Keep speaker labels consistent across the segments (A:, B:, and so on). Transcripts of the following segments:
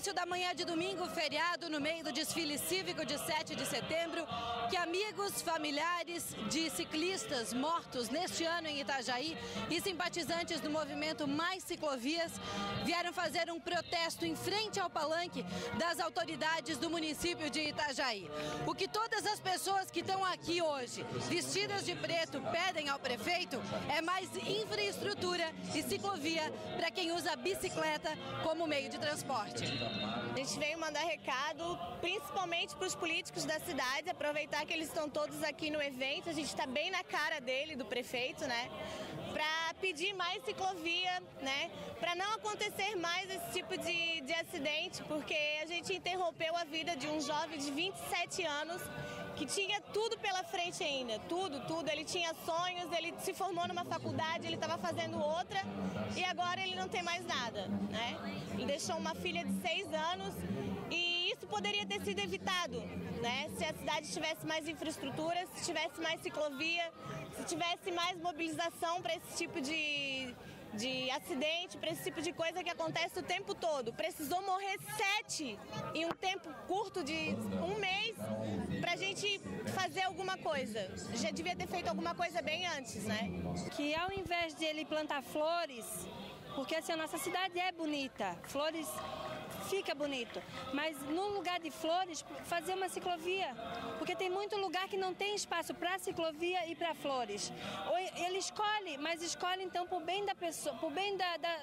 A: início da manhã de domingo, feriado, no meio do desfile cívico de 7 de setembro, que amigos, familiares de ciclistas mortos neste ano em Itajaí e simpatizantes do movimento Mais Ciclovias vieram fazer um protesto em frente ao palanque das autoridades do município de Itajaí. O que todas as pessoas que estão aqui hoje, vestidas de preto, pedem ao prefeito é mais infraestrutura e ciclovia para quem usa a bicicleta como meio de transporte.
B: A gente veio mandar recado, principalmente para os políticos da cidade, aproveitar que eles estão todos aqui no evento, a gente está bem na cara dele, do prefeito, né? Para pedir mais ciclovia, né? Para não acontecer mais esse tipo de acidente, porque a gente interrompeu a vida de um jovem de 27 anos que tinha tudo pela frente ainda, tudo. Ele tinha sonhos, ele se formou numa faculdade, ele estava fazendo outra e agora ele não tem mais nada, né? Ele deixou uma filha de 6 anos e isso poderia ter sido evitado, né? Se a cidade tivesse mais infraestrutura, se tivesse mais ciclovia, se tivesse mais mobilização para esse tipo de acidente, para esse tipo de coisa que acontece o tempo todo. Precisou morrer 7 em um tempo curto de um mês para a gente fazer alguma coisa. Já devia ter feito alguma coisa bem antes, né?
C: Que ao invés de ele plantar flores, porque assim, a nossa cidade é bonita, flores fica bonito, mas no lugar de flores, fazer uma ciclovia, porque tem muito lugar que não tem espaço para ciclovia e para flores. Ou ele escolhe, mas escolhe então por bem da pessoa, por bem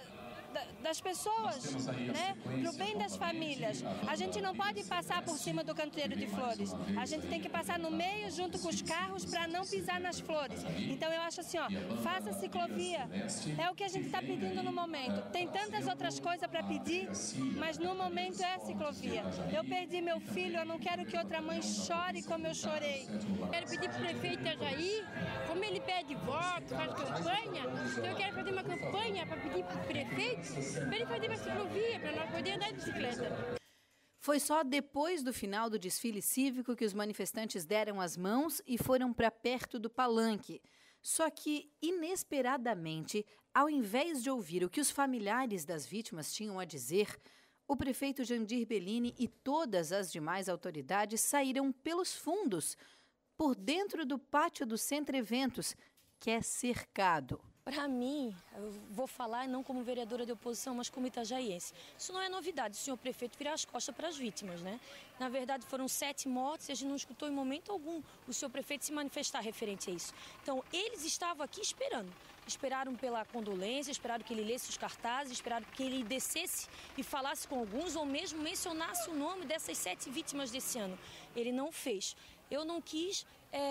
C: das pessoas, né? Pro bem das famílias. A gente não pode passar por cima do canteiro de flores. A gente tem que passar no meio junto com os carros para não pisar nas flores. Então eu acho assim, ó, faça ciclovia. É o que a gente está pedindo no momento. Tem tantas outras coisas para pedir, mas no momento é a ciclovia. Eu perdi meu filho, eu não quero que outra mãe chore como eu chorei.
D: Quero pedir para o prefeito Itajaí, como ele pede voto, faz campanha, então eu quero fazer uma campanha para pedir para o prefeito para ele fazer uma ciclovia, para nós poder andar de bicicleta.
E: Foi só depois do final do desfile cívico que os manifestantes deram as mãos e foram para perto do palanque. Só que, inesperadamente, ao invés de ouvir o que os familiares das vítimas tinham a dizer, o prefeito Jandir Bellini e todas as demais autoridades saíram pelos fundos, por dentro do pátio do Centro Eventos, que é cercado.
F: Para mim, eu vou falar não como vereadora de oposição, mas como itajaiense. Isso não é novidade, o senhor prefeito virar as costas para as vítimas, né? Na verdade, foram 7 mortes e a gente não escutou em momento algum o senhor prefeito se manifestar referente a isso. Então, eles estavam aqui esperando. Esperaram pela condolência, esperaram que ele lesse os cartazes, esperaram que ele descesse e falasse com alguns ou mesmo mencionasse o nome dessas 7 vítimas desse ano. Ele não fez. Eu não quis...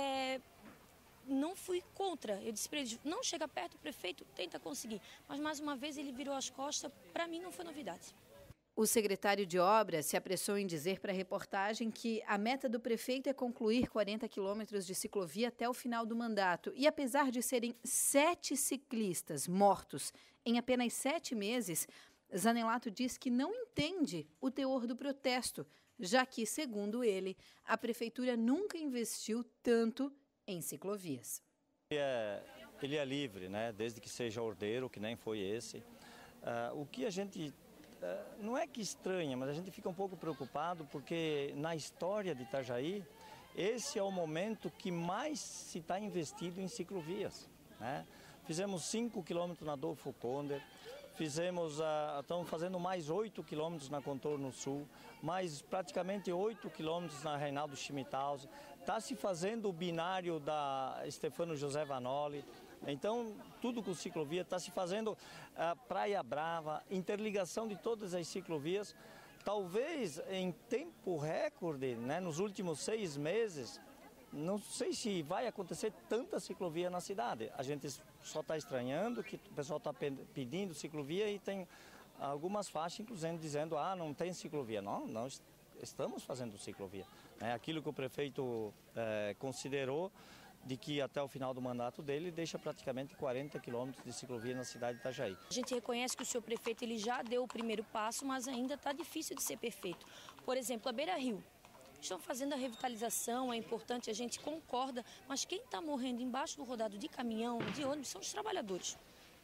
F: Não fui contra, eu disse para ele, não chega perto, o prefeito tenta conseguir. Mas mais uma vez ele virou as costas, para mim não foi novidade.
E: O secretário de Obras se apressou em dizer para a reportagem que a meta do prefeito é concluir 40 quilômetros de ciclovia até o final do mandato. E apesar de serem 7 ciclistas mortos em apenas 7 meses, Zanelato diz que não entende o teor do protesto, já que, segundo ele, a prefeitura nunca investiu tanto em ciclovias.
G: Ele é livre, né? Desde que seja ordeiro, que nem foi esse. O que a gente, não é que estranha, mas a gente fica um pouco preocupado porque na história de Itajaí, esse é o momento que mais se está investido em ciclovias, né? Fizemos 5 quilômetros na Adolfo Konder, estamos fazendo mais 8 quilômetros na Contorno Sul, mais praticamente 8 quilômetros na Reinaldo Schmitthaus. Está se fazendo o binário da Stefano José Vanoli. Então, tudo com ciclovia. Está se fazendo a Praia Brava, interligação de todas as ciclovias. Talvez em tempo recorde, né, nos últimos 6 meses, não sei se vai acontecer tanta ciclovia na cidade. A gente só está estranhando que o pessoal está pedindo ciclovia e tem algumas faixas, inclusive, dizendo que não tem ciclovia. Não, nós estamos fazendo ciclovia. Aquilo que o prefeito considerou de que até o final do mandato dele deixa praticamente 40 quilômetros de ciclovia na cidade de Itajaí.
F: A gente reconhece que o senhor prefeito ele já deu o primeiro passo, mas ainda está difícil de ser perfeito. Por exemplo, a Beira Rio. Estão fazendo a revitalização, é importante, a gente concorda, mas quem está morrendo embaixo do rodado de caminhão, de ônibus, são os trabalhadores.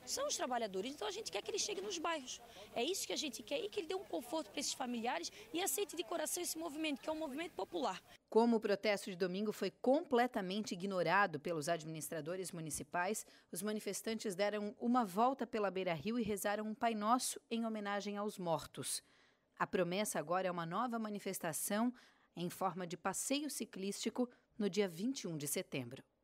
F: são os trabalhadores. Então a gente quer que ele chegue nos bairros. É isso que a gente quer e que ele dê um conforto para esses familiares e aceite de coração esse movimento, que é um movimento popular.
E: Como o protesto de domingo foi completamente ignorado pelos administradores municipais, os manifestantes deram uma volta pela Beira-Rio e rezaram um Pai Nosso em homenagem aos mortos. A promessa agora é uma nova manifestação em forma de passeio ciclístico no dia 21 de setembro.